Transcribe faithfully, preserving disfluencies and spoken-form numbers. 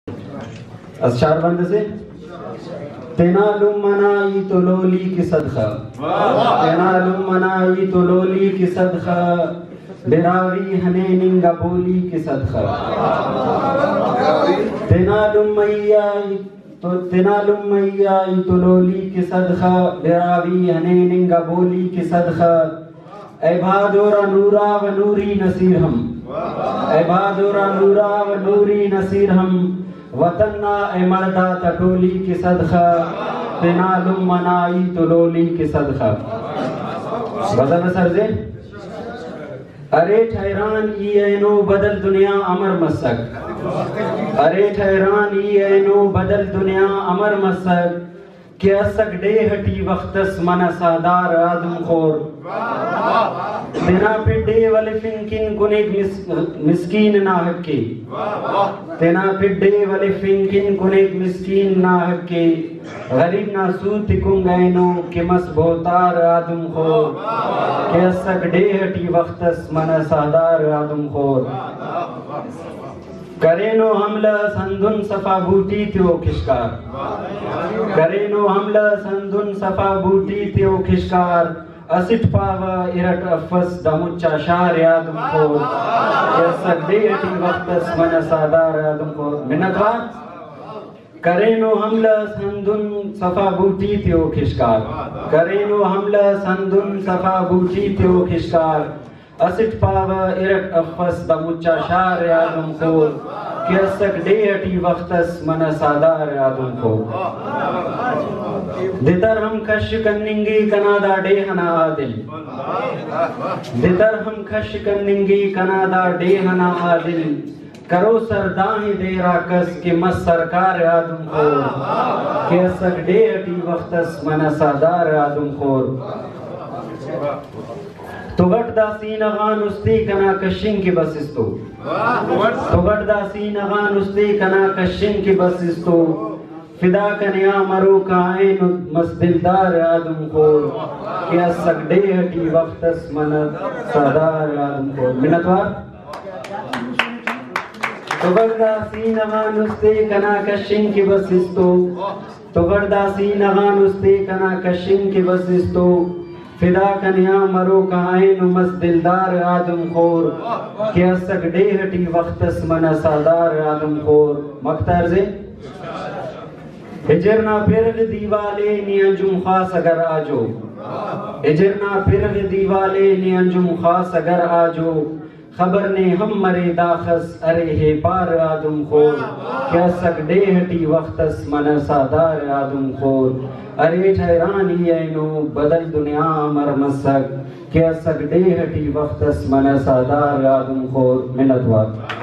اشعار بند سے تنالم منائی تو لولی کی صدقہ تنالم منائی تو لولی کی صدقہ براوی ہنیننگ بولی کی صدقہ تنالم میائی تو تنالم میائی تو لولی کی صدقہ براوی ہنیننگ بولی کی صدقہ اے بہادورا نورا و نوری نصیر ہم اے بہادورا نورا و نوری نصیر ہم وطننا اے مردہ تٹولی کی صدقہ تنالم منائی تلولی کی صدقہ غزل سرزے ارے ٹھہران ای اینو بدل دنیا امر مسک ارے ٹھہران ای اینو بدل دنیا امر مسک کہ اسک ڈے ہٹی وقتس من سادار آدم خور تینا پہ ڈے والی فنکن کنیک مسکین ناحق کی تینا پہ ڈے والی فنکن کنیک مسکین ناحق کی غریب ناسود تکن گئنو کہ مس بہتار آدم خور کہ اسک ڈے ہٹی وقتس من سادار آدم خور کرینو حملہ سندن صفا بوٹی تیو کشکار کرینو حملہ سندن صفا بوٹی تیو کشکار اسٹ پاوا ارٹ افس دمچا شار یادم خور کیسک دیٹی وقتس من سادار یادم خور منتوا کرینو حملہ سندن صفا بوٹی تیو کشکار کرینو حملہ سندن صفا بوٹی تیو کشکار اسٹ پاوا ارٹ افس دمچا شار یادم خور کیسک ڈیٹی وقتس من سادار یادم خور دیتر ہم کش کننگی کنادا ڈے ہنا عادل دیتر ہم کش کننگی کنادا ڈے ہنا عادل کرو سرداہیں دیرا کس کی مس سرکار یادم خور کیسک ڈیٹی وقتس من سادار یادم خور تو گٹ دا سین اغان استی کنا کشن کی بسستو تو گٹ دا سین اغان استی کنا کشن کی بسستو فدا کنیا مرو کائن مسدلدار آدم خور کہ اسک ڈیٹی وقتس من سادار آدم خور منتوار تو گٹ دا سین اغان استی کنا کشن کی بسستو تو گٹ دا سین اغان استی کنا کشن کی بسستو فدا کنیا مرو کائن مس دلدار آدم خور کہ اسک ڈیٹی وقتس من سادار آدم خور مقتر سے اجرنا پھرغ دیوالے نی انجم خاص اگر آجو اجرنا پھرغ دیوالے نی انجم خاص اگر آجو خبر نے ہم مرے داخس ارے ہے پار آدم خور کہ اسک ڈیٹی وقتس من سادار آدم خور ارے ٹھہرانی اینو بدل دنیا امر مسک کہ اسک ڈیٹی وقتس من سادار آدم خور منت وقت